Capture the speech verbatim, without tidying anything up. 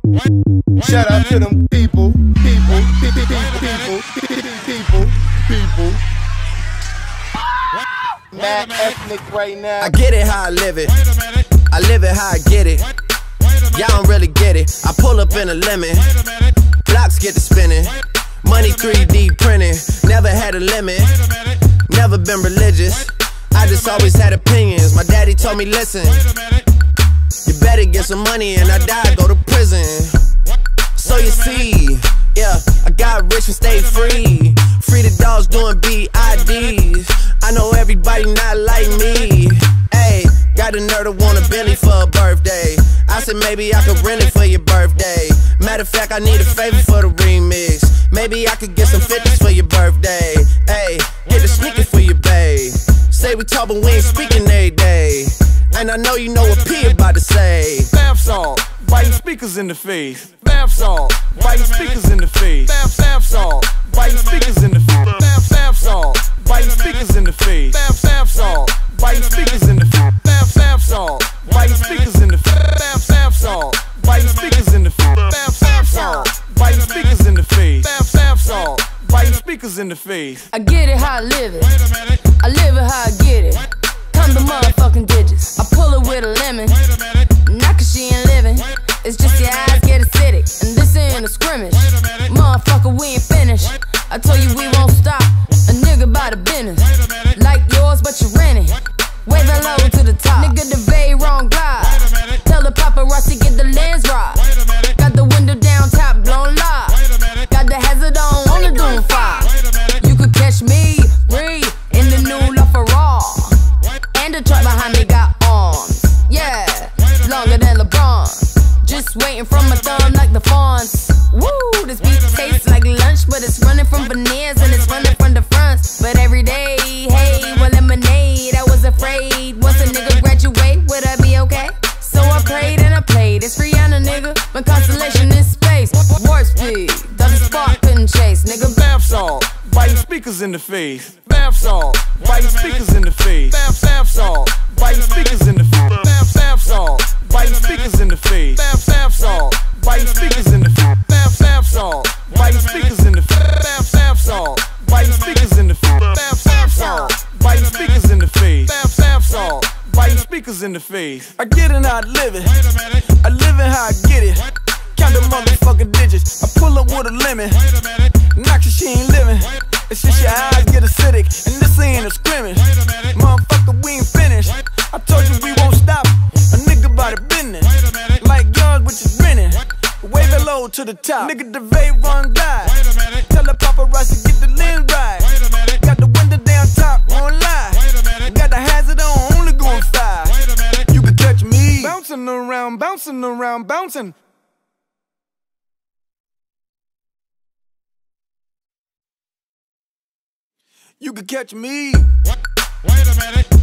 Shout out to them people, people, people, people, people, people. Mad ethnic right now. I get it how I live it. I live it how I get it. Y'all don't really get it. I pull up in a lemon. Blocks get to spinning. Money three D printing. Never had a limit. Never been religious. I just always had opinions. My daddy told me, listen, you better get some money and I die, go to prison. So you see, yeah, I got rich and stayed free. Free the dogs doing B I Ds. I know everybody not like me. Hey, got a nerd to want a Bentley for a birthday. I said maybe I could rent it for your birthday. Matter of fact, I need a favor for the remix. Maybe I could get some fifties for your birthday. Hey, get a sneaker for your babe. Say we talk but we ain't speaking every day. And I know you know what P about to say. Bath salt, biting speakers in the face. Bath salt, biting speakers in the face. Bath, bath salt, biting speakers in the face. Bath, bath salt, biting speakers in the face. Bath, bath salt, biting speakers in the face. Bath, bath salt, biting speakers in the face. Bath, bath salt, biting speakers in the face. Bath, bath salt, biting speakers in the face. Bath, bath salt, biting speakers in the face. I get it how I live it. I live it how I get it. Come the motherfucking digits. I pull it with a lemon. Not cause she ain't living. It's just your eyes get acidic. And this ain't a scrimmage. Motherfucker, we ain't finished. I told you we won't stop. A nigga by the business. Like yours, but you rent it. Wave it low to the top. Nigga, the very wrong glide. Tell the paparazzi get the lens right. Got the window down, top blown live. Got the hazard on, on the doom fire. You could catch me, breathe, in the new LaFerrari. And the truck behind me got arms. Yeah, longer than LeBron. Just waiting from my thumb like the fawns. Woo, this beat tastes like lunch, but it's running from veneers and it's running from the fronts. But every day, hey, well, lemonade. I was afraid once a nigga graduate, would I be okay? So I prayed and I played. It's Rihanna, nigga. My constellation in space. Warp speed, though the spark couldn't chase, nigga. Bath salt, biting speakers in the face. Bath salt, biting speakers in the face. Bath, bath salt, biting speakers in the face. Bath, bath salt, biting speakers in the face. Bath, bath salt, biting speakers in the face. Bath, bath salt, biting speakers in the face. Bath, bath salt, biting speakers in the face. Bath, bath salt, biting speakers in the face. Bath, bath salt, biting speakers in the face. I get it how I live it. I live it how I get it. Count the motherfucking digits. I pull up with a lemon. Knock she ain't living. It's just your eyes get acidic. And this ain't a scrimmage. Motherfucker, we ain't finished. I told you we won't stop. A nigga by the business. Like yours, which is renting. Wave it low to the top. Nigga, the vape run die. Tell the paparazzi get the lens right. Got the window down top, won't lie. Got the hazard on, only going five. You can catch me bouncing around, bouncing around, bouncing. You could catch me. Wait a minute.